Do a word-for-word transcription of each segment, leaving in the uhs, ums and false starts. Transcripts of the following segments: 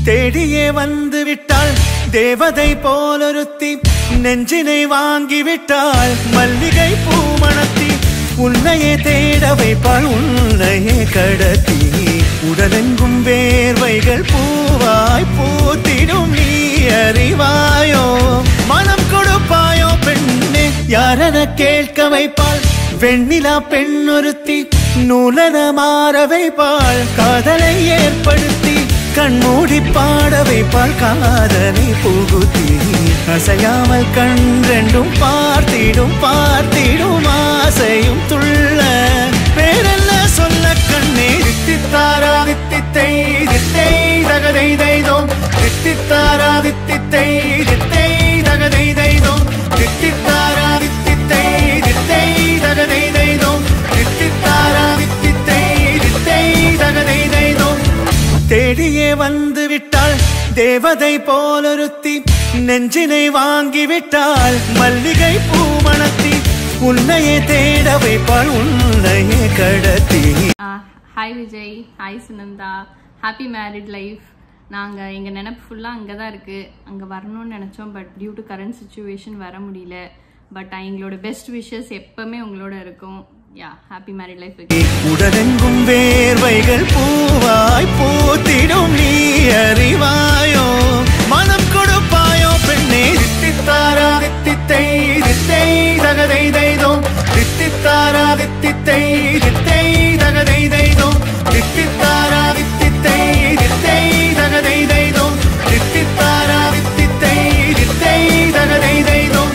தேடியே வந்து விட்டாள் தேவதை போலொருத்தி நெஞ்சினை வாங்கி விட்டாள் மல்லிகை பூமணத்தி உன்னையே தேட வைப்பாள் உன்னையே கடத்தி உடலெங்கும் வேர்வைகள் பூவாய் பூத்திடும் நீ அறிவாயோ மனம் கொடுப்பாயோ பெண்ணே யாரென கேட்க வைப்பாள் வெண்ணிலா பெண்ணொருத்தி நூலன மாற வைப்பாள் காதலை ஏற்படுத்தி கண்மூடி பாட வைப்பாள் காதலை புகுத்தி அசையாமல் கண் ரெண்டும் பார்த்திடும் பார்த்திடும் ஆசையும் துள்ள பேரெல்ல சொல்ல கண்ணே தித்தித்தாரா தித்தித்தை தித்தை தகதை தைதோம் தித்தித்தாரா தித்தித்தை தித்தை தகதை தைதோம் தித்தித்தாரா தித்தித்தை தித்தை தகதை தைதோம் தித்தித்தாரா தித்தித்தை தித்தை தகதை தைதோம் தேடியே வந்து விட்டாள் தேவதை போலொருத்தி நெஞ்சினை வாங்கி விட்டாள் மல்லிகை பூமணத்தி உன்னையே தேட வைப்பாள் உன்னையே கடத்தி. Hi Vijay, hi Sunanda, happy married life. நாங்கள் எங்கள் நினைப்பு ஃபுல்லாக அங்கே தான் இருக்குது. அங்கே வரணும்னு நினச்சோம், but due to current situation வர முடியல. பட் எங்களோட பெஸ்ட் விஷஸ் எப்பவுமே உங்களோட இருக்கும். Yeah, happy married life. உடலெங்கும் வேர்வைகள் பூவாய் பூத்திடும் நீ அறிவாயோ மனம் கொடுப்பாயோ பெண்ணே தித்தித்தாரா தித்தித்தை தித்தை தகதை தைதோம் தித்தித்தாரா தித்தித்தை தித்தை தகதை தைதோம் தித்தித்தாரா தித்தித்தை தித்தை தகதை தைதோம் தித்தித்தாரா தித்தித்தை தித்தை தகதை தைதோம்.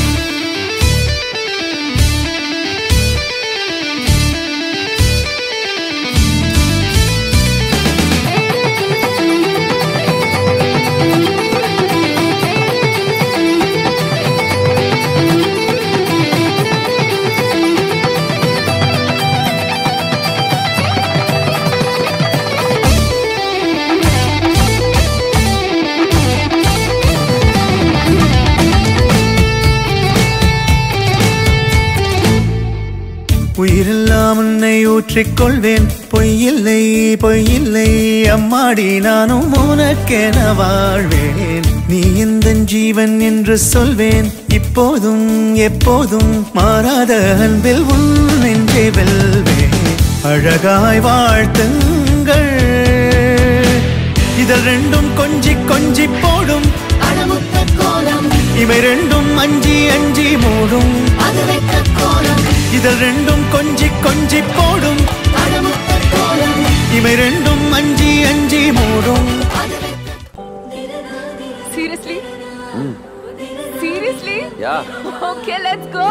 உயிரெல்லாம் உன்னை ஊற்றிக்கொள்வேன் பொய்யில்லை பொய்யில்லை அம்மாடி நானும் உனக்கென வாழ்வேன் நீ இந்த ஜீவன் என்று சொல்வேன் இப்போதும் எப்போதும் மாறாத அன்பில் உன் நெஞ்சை வெல்வேன் அழகாய் வாழ்த்துங்கள் இதழ் ரெண்டும் கொஞ்சி கொஞ்சி போடும் இவை ரெண்டும் அஞ்சி அஞ்சி மூடும் இதழ் ரெண்டும் கொஞ்சி கொஞ்சி போடும் இவை ரெண்டும் அஞ்சி அஞ்சி மூடும். Seriously? Mm. Seriously? Yeah. Okay, let's go.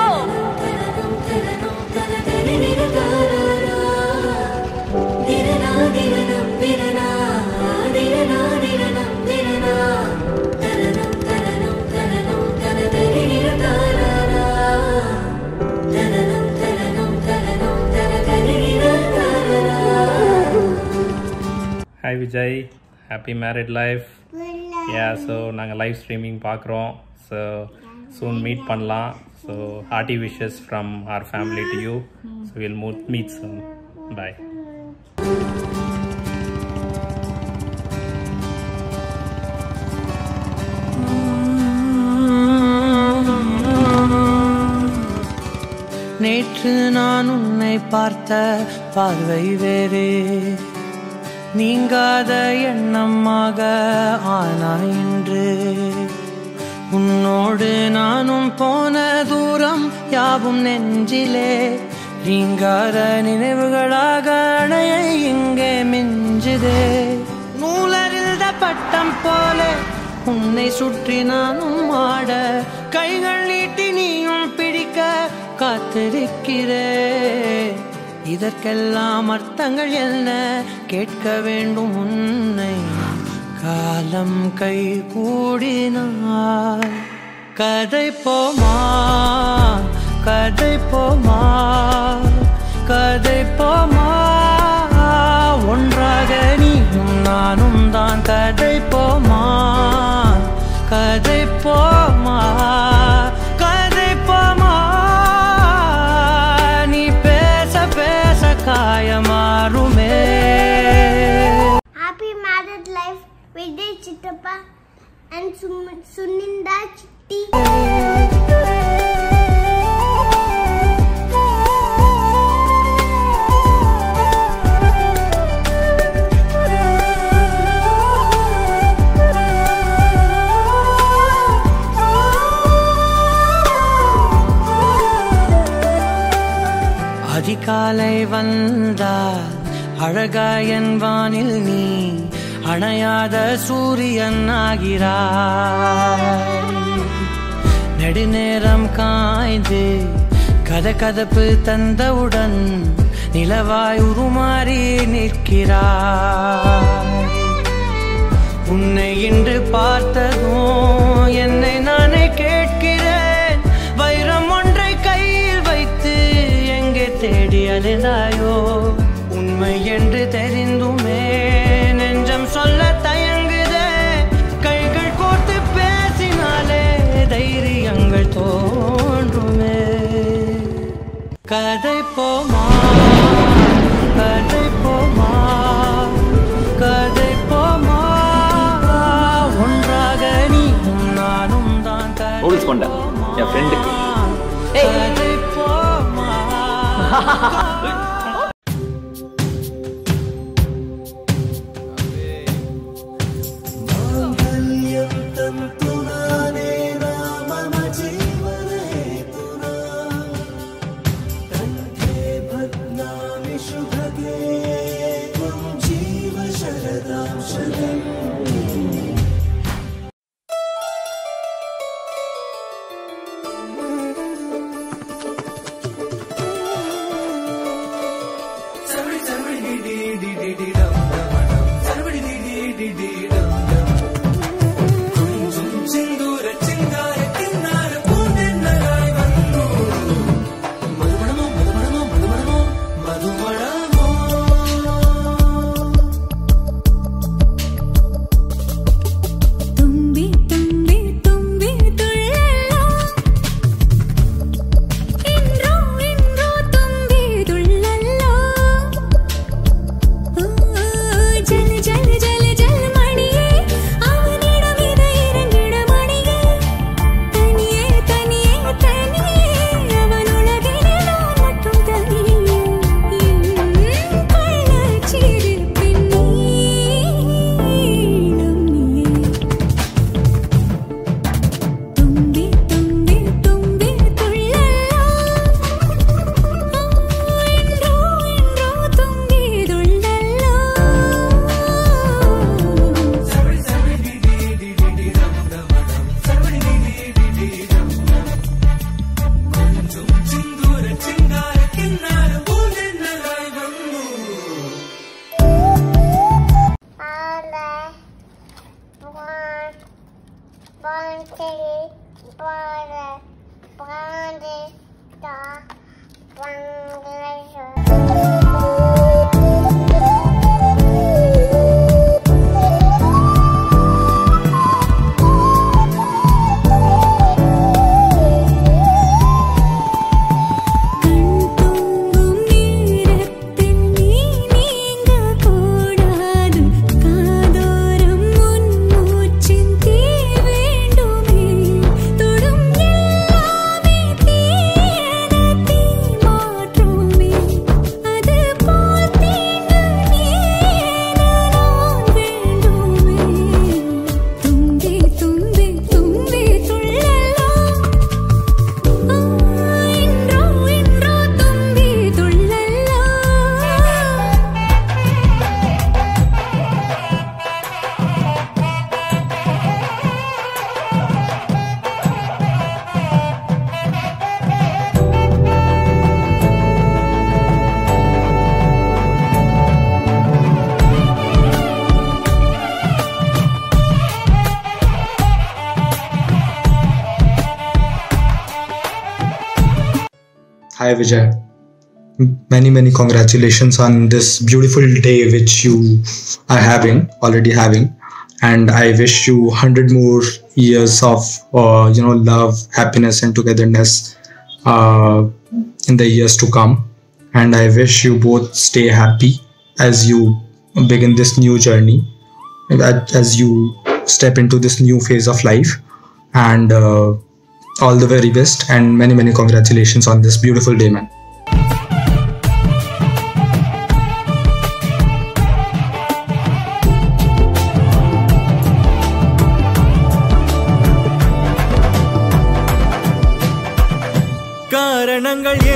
Hi Vijay, happy married life. Yeah, so நாங்கள் live streaming பார்க்குறோம். So soon meet பண்ணலாம். So hearty wishes from our family to you. So we'll meet soon. Bye. நேற்று நான் உன்னை பார்த்த பார்வை வேறே நீங்காத எண்ணமாக ஆனாய் இன்று உன்னோடு நானும் போன தூரம் யாவும் நெஞ்சிலே நீங்காத நினைவுகளாக அணைய இங்கே மிஞ்சுதே நூலறிந்த பட்டம் போல உன்னை சுற்றி நானும் ஆட கைகள் நீட்டி நீயும் பிடிக்க காத்திருக்கிறே இதற்கெல்லாம் அர்த்தங்கள் என்ன கேட்க வேண்டும் உன்னை காலம் கை கூடினாய் கதை போமா கதை போமா கதை போமா ஒன்றாக நீயும் நானும் தான் கதை போமா கதை போமா கதை போமா நீ பேச பேச காயமாறுமே. Happy married life Vijay Chittappa and Suninda Chitti. அதிகாலை வந்தால் அழகாயன் வானில் நீ அணையாத சூரியன் ஆகிறாய். நெடுநேரம் காய்ந்து கதகதப்பு தந்தவுடன் நிலவாய் உருமாறி நிற்கிறாய். உன்னை இன்று பார்த்ததும் என்னை நானே கேட்கிறேன். வைரம் ஒன்றை கையில் வைத்து எங்கே தேடி அலைந்தாயோ? உண்மை என்று தெரிந்துமே நெஞ்சம் சொல்ல தயங்குதே. கைகள் கோர்த்து பேசினாலே தைரியங்கள் தோன்றுமே. கதை போமா கதை போமா கதை போமா ஒன்றாக நீயும் நானும் தான் கதை போமா. Hi Vijay, many many congratulations on this beautiful day which you are having, already having, and I wish you one hundred more years of uh, you know love, happiness and togetherness uh, in the years to come, and I wish you both stay happy as you begin this new journey as you step into this new phase of life, and uh, all the very best and many many congratulations on this beautiful day, man. காரணங்கள்